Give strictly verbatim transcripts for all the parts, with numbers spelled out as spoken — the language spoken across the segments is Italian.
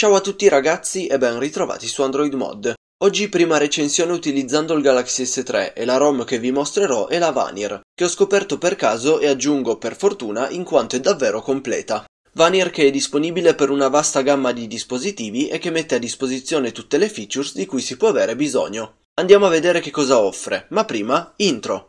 Ciao a tutti ragazzi e ben ritrovati su Android Mod. Oggi prima recensione utilizzando il Galaxy S tre e la ROM che vi mostrerò è la Vanir, che ho scoperto per caso e aggiungo per fortuna in quanto è davvero completa. Vanir che è disponibile per una vasta gamma di dispositivi e che mette a disposizione tutte le features di cui si può avere bisogno. Andiamo a vedere che cosa offre, ma prima, intro!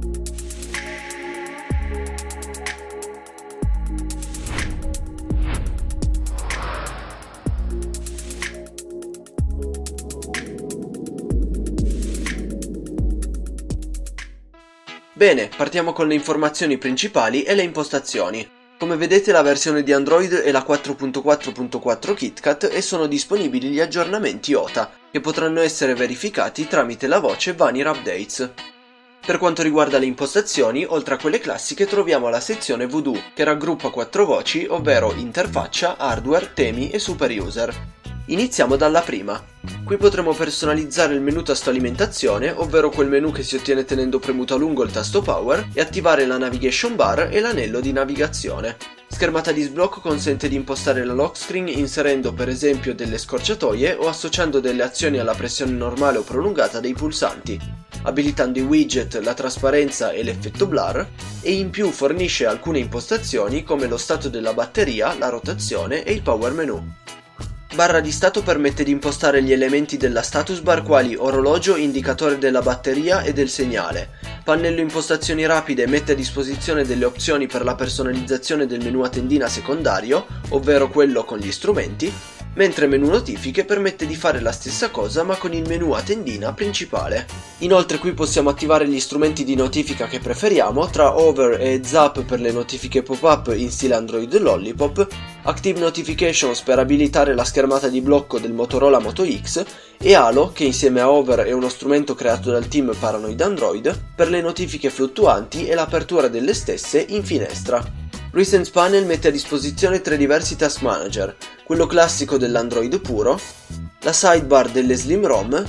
Bene, partiamo con le informazioni principali e le impostazioni. Come vedete la versione di Android è la quattro punto quattro punto quattro KitKat e sono disponibili gli aggiornamenti O T A, che potranno essere verificati tramite la voce Vanir Updates. Per quanto riguarda le impostazioni, oltre a quelle classiche troviamo la sezione Voodoo, che raggruppa quattro voci, ovvero interfaccia, hardware, temi e super user. Iniziamo dalla prima. Qui potremo personalizzare il menu tasto alimentazione, ovvero quel menu che si ottiene tenendo premuto a lungo il tasto power, e attivare la navigation bar e l'anello di navigazione. Schermata di sblocco consente di impostare la lock screen inserendo per esempio delle scorciatoie o associando delle azioni alla pressione normale o prolungata dei pulsanti, abilitando i widget, la trasparenza e l'effetto blur, e in più fornisce alcune impostazioni come lo stato della batteria, la rotazione e il power menu. Barra di stato permette di impostare gli elementi della status bar quali orologio, indicatore della batteria e del segnale. Pannello impostazioni rapide mette a disposizione delle opzioni per la personalizzazione del menu a tendina secondario, ovvero quello con gli strumenti, mentre menu notifiche permette di fare la stessa cosa ma con il menu a tendina principale. Inoltre qui possiamo attivare gli strumenti di notifica che preferiamo tra Over e Heads Up per le notifiche pop-up in stile Android Lollipop, Active Notifications per abilitare la schermata di blocco del Motorola Moto X e Halo, che insieme a Over è uno strumento creato dal team Paranoid Android, per le notifiche fluttuanti e l'apertura delle stesse in finestra. Recent Panel mette a disposizione tre diversi task manager, quello classico dell'Android puro, la sidebar delle Slim ROM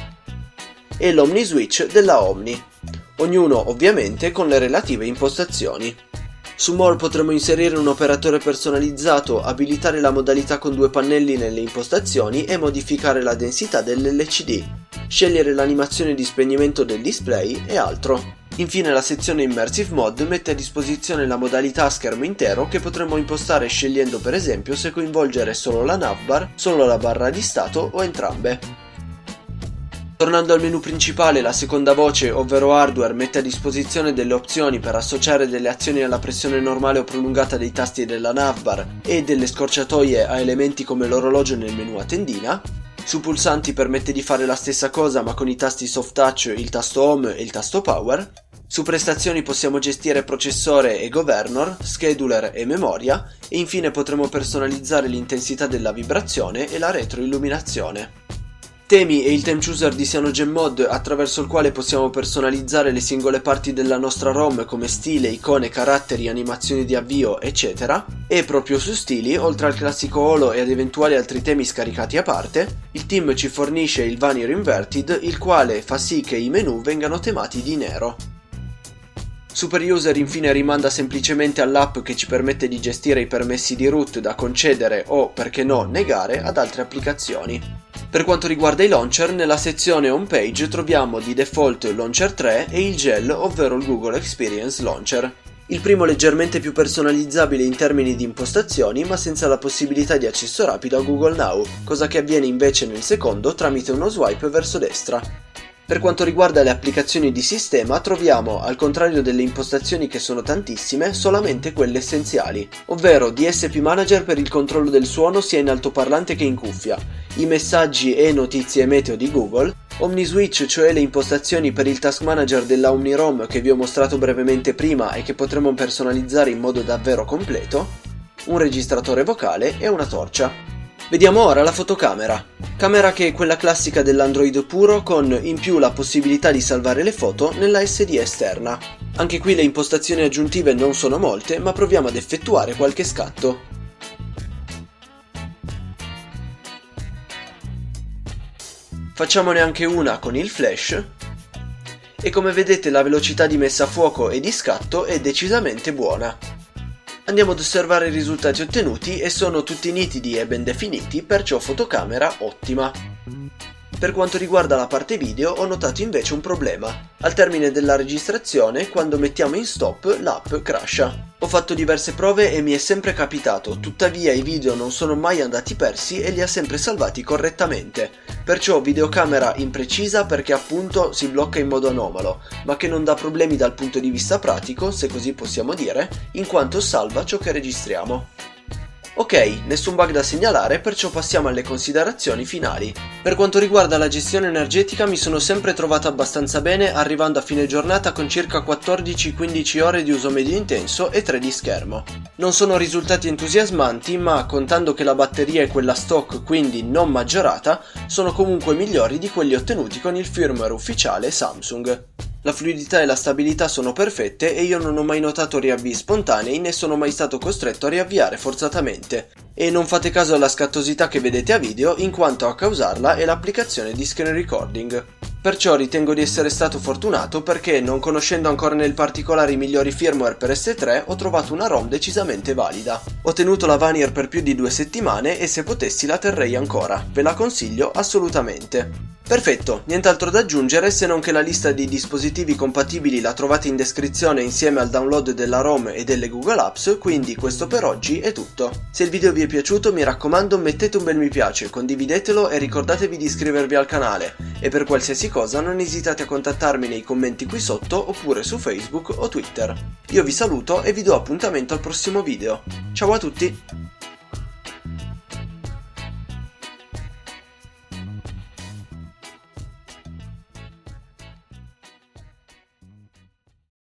e l'Omni-Switch della Omni, ognuno ovviamente con le relative impostazioni. Su More potremo inserire un operatore personalizzato, abilitare la modalità con due pannelli nelle impostazioni e modificare la densità dell'L C D, scegliere l'animazione di spegnimento del display e altro. Infine la sezione Immersive Mode mette a disposizione la modalità a schermo intero che potremo impostare scegliendo per esempio se coinvolgere solo la navbar, solo la barra di stato o entrambe. Tornando al menu principale, la seconda voce, ovvero hardware, mette a disposizione delle opzioni per associare delle azioni alla pressione normale o prolungata dei tasti della navbar e delle scorciatoie a elementi come l'orologio nel menu a tendina. Su pulsanti permette di fare la stessa cosa ma con i tasti soft touch, il tasto home e il tasto power. Su prestazioni possiamo gestire processore e governor, scheduler e memoria e infine potremo personalizzare l'intensità della vibrazione e la retroilluminazione. Temi e il theme chooser di CyanogenMod attraverso il quale possiamo personalizzare le singole parti della nostra ROM come stile, icone, caratteri, animazioni di avvio, eccetera. E proprio su stili, oltre al classico holo e ad eventuali altri temi scaricati a parte, il team ci fornisce il Vanir Inverted, il quale fa sì che i menu vengano temati di nero. Super User infine rimanda semplicemente all'app che ci permette di gestire i permessi di root da concedere o, perché no, negare ad altre applicazioni. Per quanto riguarda i launcher, nella sezione Homepage troviamo di default Launcher tre e il Gel, ovvero il Google Experience Launcher. Il primo leggermente più personalizzabile in termini di impostazioni, ma senza la possibilità di accesso rapido a Google Now, cosa che avviene invece nel secondo tramite uno swipe verso destra. Per quanto riguarda le applicazioni di sistema, troviamo, al contrario delle impostazioni che sono tantissime, solamente quelle essenziali, ovvero D S P Manager per il controllo del suono sia in altoparlante che in cuffia, i messaggi e notizie meteo di Google, OmniSwitch, cioè le impostazioni per il Task Manager della OmniROM che vi ho mostrato brevemente prima e che potremo personalizzare in modo davvero completo, un registratore vocale e una torcia. Vediamo ora la fotocamera. Camera che è quella classica dell'Android puro con in più la possibilità di salvare le foto nella S D esterna. Anche qui le impostazioni aggiuntive non sono molte, ma proviamo ad effettuare qualche scatto. Facciamone anche una con il flash e come vedete la velocità di messa a fuoco e di scatto è decisamente buona. Andiamo ad osservare i risultati ottenuti e sono tutti nitidi e ben definiti, perciò fotocamera ottima. Per quanto riguarda la parte video ho notato invece un problema. Al termine della registrazione, quando mettiamo in stop, l'app crasha. Ho fatto diverse prove e mi è sempre capitato, tuttavia i video non sono mai andati persi e li ha sempre salvati correttamente. Perciò videocamera imprecisa perché appunto si blocca in modo anomalo, ma che non dà problemi dal punto di vista pratico, se così possiamo dire, in quanto salva ciò che registriamo. Ok, nessun bug da segnalare, perciò passiamo alle considerazioni finali. Per quanto riguarda la gestione energetica mi sono sempre trovato abbastanza bene, arrivando a fine giornata con circa quattordici quindici ore di uso medio intenso e tre di schermo. Non sono risultati entusiasmanti, ma contando che la batteria è quella stock, quindi non maggiorata, sono comunque migliori di quelli ottenuti con il firmware ufficiale Samsung. La fluidità e la stabilità sono perfette e io non ho mai notato riavvii spontanei né sono mai stato costretto a riavviare forzatamente. E non fate caso alla scattosità che vedete a video, in quanto a causarla è l'applicazione di screen recording. Perciò ritengo di essere stato fortunato perché, non conoscendo ancora nel particolare i migliori firmware per S tre, ho trovato una ROM decisamente valida. Ho tenuto la Vanier per più di due settimane e se potessi la terrei ancora, ve la consiglio assolutamente. Perfetto, nient'altro da aggiungere se non che la lista di dispositivi compatibili la trovate in descrizione insieme al download della ROM e delle Google Apps, quindi questo per oggi è tutto. Se il video vi è piaciuto mi raccomando mettete un bel mi piace, condividetelo e ricordatevi di iscrivervi al canale e per qualsiasi cosa non esitate a contattarmi nei commenti qui sotto oppure su Facebook o Twitter. Io vi saluto e vi do appuntamento al prossimo video. Ciao a tutti!